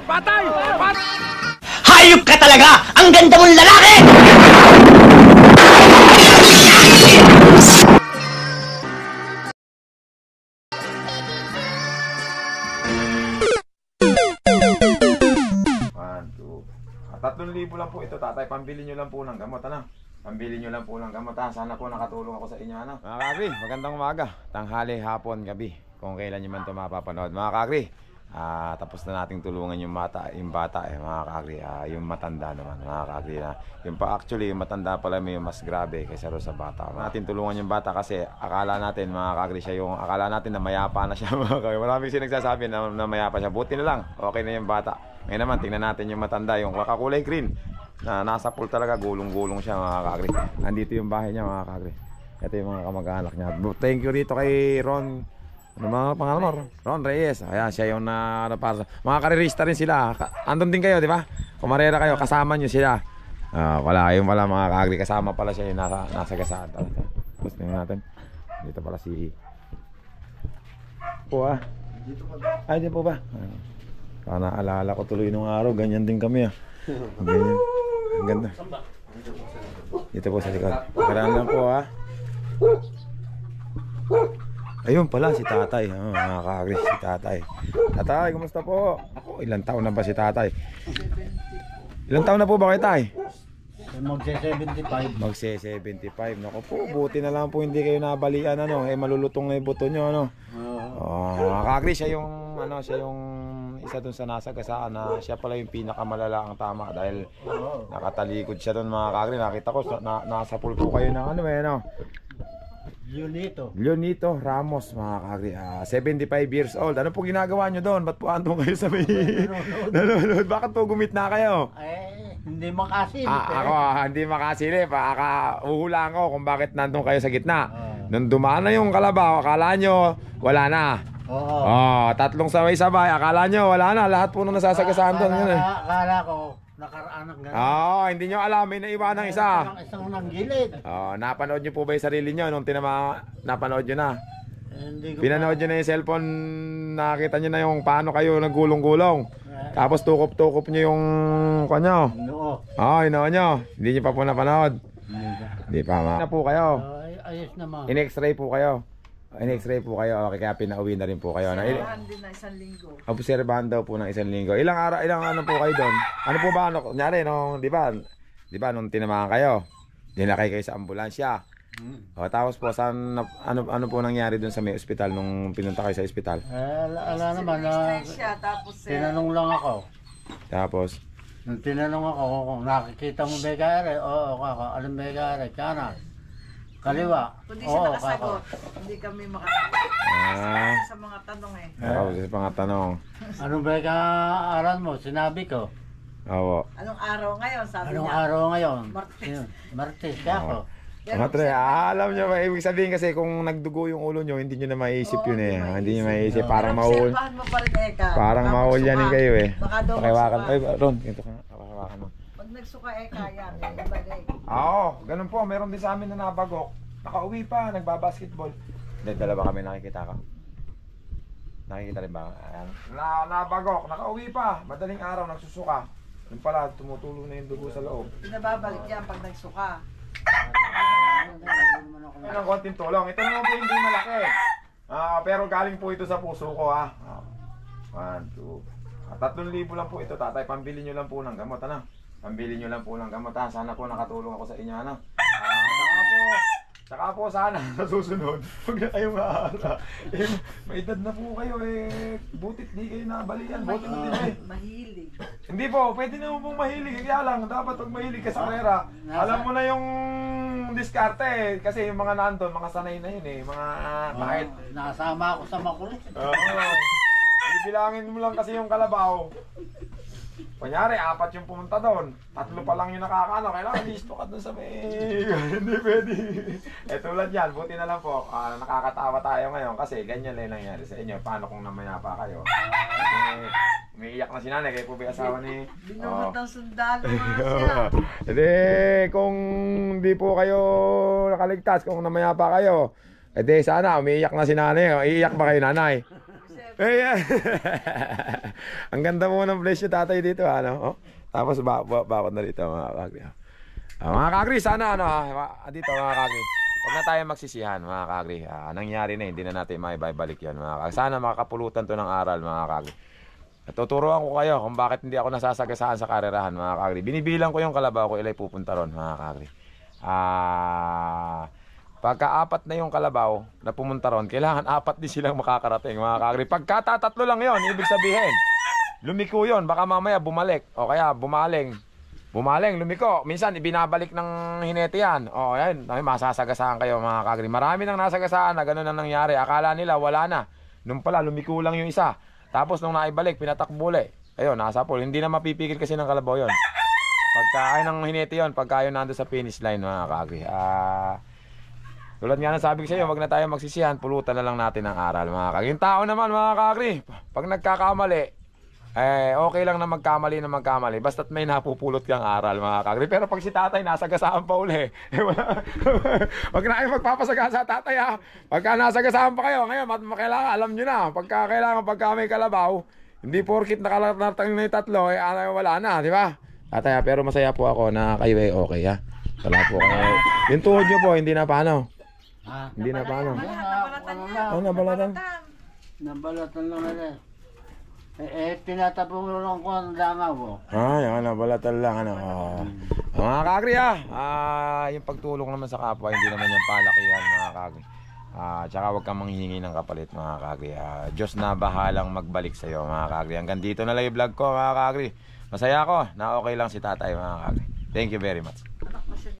Patay! Hayop ka talaga! Ang ganda mong lalaki! One, two. 3,000 lang po ito, tatay. Pambili nyo lang po ng gamot, ano? Pambili nyo lang po ng gamot, ha? Sana po nakatulong ako sa inyo, ano? Mga kakri, magandang umaga. Tanghali, hapon, gabi. Kung kailan nyo man ito mapapanood. Mga kakri, tapos na nating tulungan yung bata, mga kakri. Yung matanda naman, mga kakri na. Yung actually, yung matanda pala may mas grabe kaysa ro sa bata. Natin tulungan yung bata kasi akala natin, mga kakri, akala natin na mayapa na siya, mga kakri. Maraming sinagsasabi na mayapa siya. Buti na lang, okay na yung bata. Ngayon naman, tingnan natin yung matanda, yung kakakulay green na nasa pool talaga, gulong-gulong siya, mga kakri. Andito yung bahay niya, mga kakri. Ito yung mga kamag-anak niya. Thank you dito kay Ron. Ano mga pangalan mo? Ron Reyes. Ayan, siya yung para mga karirista rin sila. Andun din kayo, di ba? Kumarera kayo, kasama nyo sila. Wala, ayun pala mga kakri. Kasama pala siya yung nasa gasaan. Tapos tingnan natin. Dito pala si po Ay, di po ba? Naalala ko tuloy nung araw, ganyan din kami ganyan. Ang ganda. Dito po sa likod. Pagkaraan lang po Ayun pala si tatay, mga kakri, si tatay. Tatay, kumusta po? Ako, ilang taon na ba si tatay? Ilang taon na po ba kayo, tay? Magse-75. Magse-75. Naku po, buti na lang po hindi kayo nabalian, malulutong na yung buto nyo, mga kakri, siya yung isa dun sa nasa gasaan na siya pala yung pinakamalala ang tama dahil nakatalikod siya dun, mga kakri. Nakita ko, nasa pool po kayo ng Leonito Ramos, mga kakri. 75 years old. Ano po ginagawa nyo doon? Ba't po andong kayo sa may nanonood? Bakit po gumit na kayo? Hindi makasilip. Ako, hindi makasilip. Uhulaan ko kung bakit nandong kayo sa gitna. Nung dumaan na yung kalabaw, akala nyo wala na. Tatlong sabay-sabay, akala nyo wala na. Lahat po nung nasasagasaan doon. Akala ko nakaraanak na. Hindi nyo alam, may naiba ng isa. Isang nang gilid. Napanood nyo po ba yung sarili nyo nung napanood nyo na? Pinanood nyo na yung cellphone, nakita nyo na yung paano kayo nagulong-gulong. Tapos tukop-tukop nyo yung kanyo. Inoo nyo. Hindi nyo pa po napanood. Hindi pa na po kayo. Ayos naman. In-x-ray po kayo. Okay, kaya pinauwi na rin po kayo. Obserbahan din na isang linggo. Obserbahan daw po ng isang linggo. Ilang araw, ano po kayo doon? Ano po ba, kunyari, di ba, nung tinamahan kayo, dinakay kayo sa ambulansya. Tapos po, ano po nangyari doon sa may ospital nung pinunta kayo sa ospital? Ala naman na tinanong lang ako. Tapos? Nung tinanong ako kung nakikita mo begare, alam begare, kanan. Kaliwa. Kundi siya nakasagot. Hindi kami makakasagot sa mga tanong Sa mga tanong. Anong ba ka-aral mo? Sinabi ko. Oo. Anong araw ngayon? Sabi Anong niya. araw ngayon? Martes. Martes ka ako. Alam nyo, ibig sabihin kasi kung nagdugo yung ulo nyo, hindi nyo na maiisip yun Hindi nyo maiisip. Parang mahul. Parang mahulyanin kayo Pakiwakan. Ay, Ron, ito ka. Pakiwakan mo. Pag nagsuka yan. Ganun po. Meron din sa amin na nabagok. Nakauwi pa, nagbabasketball. Dalawa kami nakikita ka. Nakikita rin ba? Ayan. Nabagok, nakauwi pa. Madaling araw, nagsusuka. Yung pala, tumutulong na yung dugo sa loob. Pinababalik yan pag nagsuka. Ang konting tulong. Ito naman po hindi malaki. Pero galing po ito sa puso ko 1, 2. 3,000 lang po ito, tatay. Pambili nyo lang po ng gamot, Pambili nyo lang po ng gamot, Sana po nakatulong ako sa inyo, Saka po sana sa susunod, huwag na kayo maaara. May edad na po kayo butit di kayo nabalian, butit na din Mahilig. Hindi po, pwede naman pong mahilig, kaya lang, dapat huwag mahilig ka sa karera. Alam mo na yung diskarte kasi yung mga nandun, mga sanay na yun mga kahit. Nakasama ako sa makulit. Ibilangin mo lang kasi yung kalabaw. Kunyari, 4 yung pumunta doon. 3 pa lang yung nakakaano. Kailangan listo ka doon sa may... Hindi pwede. Tulad yan, buti na lang po. Nakakatawa tayo ngayon kasi ganyan lang nangyari sa inyo. Paano kung namaya pa kayo? Umiiyak na si nanay. Kayo po ba asawa ni... Binunod ng sundalo siya. Hindi, kung di po kayo nakaligtas, kung namaya pa kayo, sana umiiyak na si nanay. Iiyak ba kayo nanay? Ayan. Ang ganda mo ng place yung tatay dito, ano? Oh? Tapos bakot na dito, mga kagri. Mga kagri, sana ano, dito mga kagri. Huwag na tayo magsisihan, mga kagri. Nangyari na, hindi na natin maibabalik yan, mga kagri. Sana makakapulutan to ng aral, mga kagri. Tuturuan ko kayo kung bakit hindi ako nasasagasaan sa karerahan, mga kagri. Binibilang ko yung kalabaw ko, ilay pupunta ron, mga kagri. Pagka-apat na yung kalabaw na pumunta ron, kailangan 4 din silang makakarating, mga kagri. Pagka tatatlo lang yon, ibig sabihin, lumiko yon, baka mamaya bumalik. O kaya bumaling, lumiko. Minsan ibinabalik ng hinete yan. O yan, masasagasaan kayo, mga kagri. Marami nang nasagasaan na gano'n ang nangyari. Akala nila wala na. Nung pala, lumiko lang yung isa. Tapos nung naibalik, pinatakbo ulit. Ayun, nasa pool. Hindi na mapipigil kasi ng kalabaw yon. Pagka ay ng hinete yon, pagka yun nando sa finish line, mga kagri. Tulad nga na sabi ko sa iyo, wag na tayo magsisihan, pulutan na lang natin ang aral, mga kagri. Yung tao naman, mga kagri, pag nagkakamali, okay lang na magkamali, basta't may napupulot kang aral, mga kagri. Pero pag si tatay nasagasaan pa uli, wag na kayo magpapasaga sa tatay, ha. Pagka nasagasaan pa kayo, ngayon, kailangan, alam nyo na, pagka may kalabaw, hindi porkit nakalatang na yung tatlo, wala na, di ba? Tatay, pero masaya po ako na kayo ay okay, ha. Wala po kayo. Yung tuhod nyo po, hindi na paano? Hindi na paano? Nabalatan lang nila. Tinatapong lang ko ang langaw. Yan, nabalatan lang, ano. Mga kagri, yung pagtulong naman sa kapwa, hindi naman yung palakihan, mga kagri. Tsaka huwag kang manghihingi ng kapalit, mga kagri. Diyos na bahalang magbalik sa'yo, mga kagri. Hanggang dito na lang yung vlog ko, mga kagri. Masaya ako na okay lang si tatay, mga kagri. Thank you very much.